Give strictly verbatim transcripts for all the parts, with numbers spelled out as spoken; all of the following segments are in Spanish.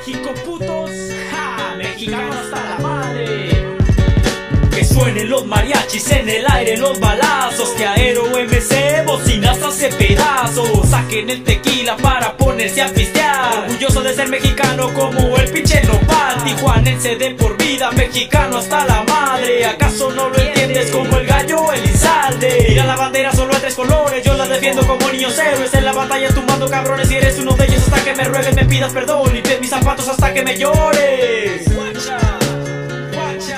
México, putos, ja, mexicano hasta la madre. Que suenen los mariachis en el aire, los balazos, que Aero M C, bocinas hace pedazos. Saquen el tequila para ponerse a pistear. Orgulloso de ser mexicano como el pinche nopal. Tijuanense de por vida, mexicano hasta la madre. ¿Acaso no lo entiendes como el gallo Elizalde? Mira la bandera, solo hay tres colores, yo la defiendo como niños héroes. En la batalla tumbando cabrones, y eres uno de ellos hasta que me ruegues, me pidas perdón. Limpies mis zapatos hasta que me llores. Guacha, guacha.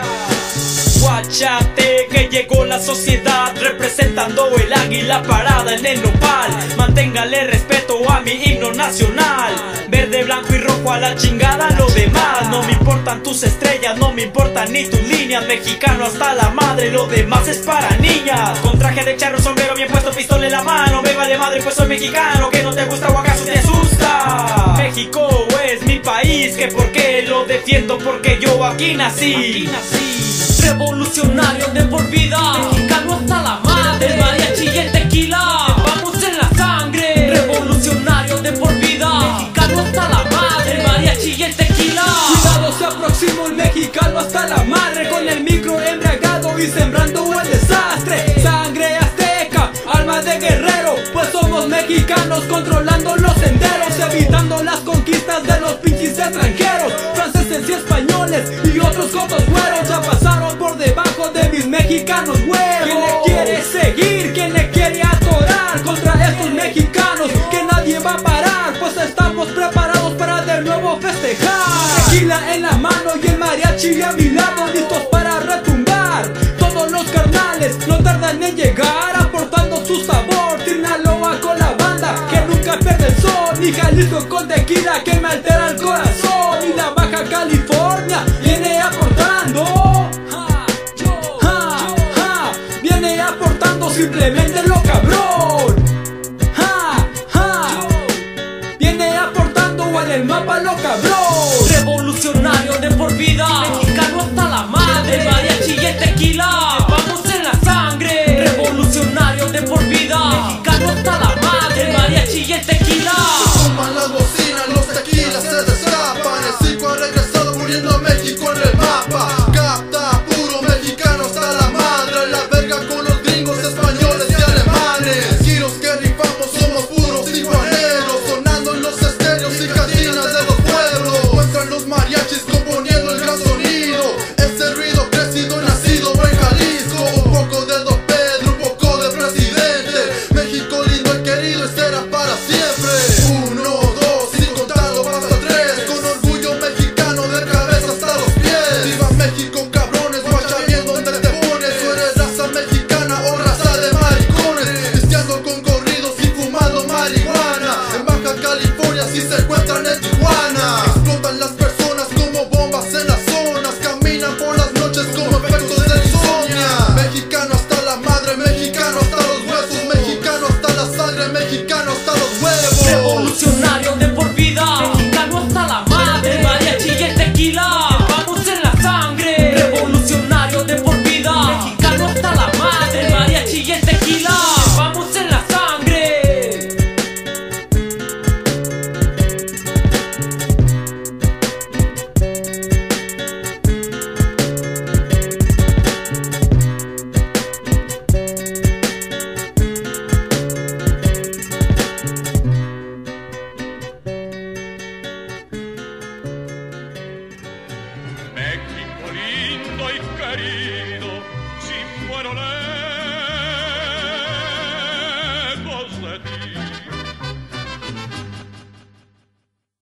Guachate que llegó la sociedad representando el águila parada en el nopal. Manténgale respeto a mi himno nacional. Verde, blanco y rojo a la chingada lo demás. No me importan tus estrellas, no me importan ni tus líneas. Mexicano hasta la madre, lo demás es para niñas. Con traje de charro, sombrero bien puesto, pistola en la mano. Me vale madre pues soy mexicano, que no te gusta o acaso te asusta. México es mi país, que por qué lo defiendo, porque yo aquí nací, aquí nací. Revolucionario de por vida, mexicano hasta la madre. El mariachi y el tequila, vamos en la sangre. Revolucionario de por vida, mexicano hasta la madre. El mariachi y el tequila. Cuidado, se aproxima un mexicano hasta la madre, con el micro embriagado y sembrando el desastre. Sangre azteca, alma de guerrero, pues somos mexicanos controlando los senderos, evitando las conquistas de los pinches extranjeros, franceses y españoles y otros cotos güeros. Ya pasaron por debajo de mis mexicanos huevos. ¿Quién le quiere seguir? ¿Quién le quiere atorar contra estos mexicanos? Que nadie va a parar, pues estamos preparados para de nuevo festejar. Tequila en la mano y el mariachi a mi lado, listos para retumbar. Todos los carnales no tardan en llegar, aportando su sabor. Sinaloa con la banda que nunca pierde el sol, y Jalisco con tequila que me altera el corazón. Y la Baja California viene aportando, aportando simplemente lo cabrón. Ja, ja. Viene aportando en el mapa lo cabrón. Revolucionario de por vida, mexicano hasta la madre. El mariachi y el tequila, vamos en la sangre. Revolucionario de por vida, mexicano hasta la madre. El mariachi y el tequila. Toman las bocinas, los tequilas se destapan. El circo ha regresado poniendo a México en el mapa. Capta, puro mexicano hasta la madre. La verga con los gringos, españoles y alemanes. Giros que rifamos, somos puros tijuaneros, sonando en los estéreos y cantinas de los pueblos. Muestran los mariachis componiendo el gran sonido, ese ruido crecido y nacido en Jalisco. Un poco de Don Pedro, un poco de presidente. México lindo y querido y será para siempre. Uno, dos y contando hasta tres, con orgullo mexicano de cabeza hasta los pies. Viva México, cabrones, guacha bien donde te pones. Tú eres raza mexicana o raza de maricones, pisteando con corridos y fumando marihuana. En Baja California si se encuentran en Tijuana. Explotan las personas como bombas en las zonas, caminan por las noches como efectos de insomnia. Mexicano hasta la madre, mexicano hasta los huesos, mexicano hasta la sangre, mexicano hasta los huevos. Revolucionario de por vida, mexicano hasta la madre. El mariachi y el tequila, vamos en la sangre. Revolucionario de por vida, mexicano hasta la madre. El mariachi y el tequila, vamos en la sangre. México lindo y querido.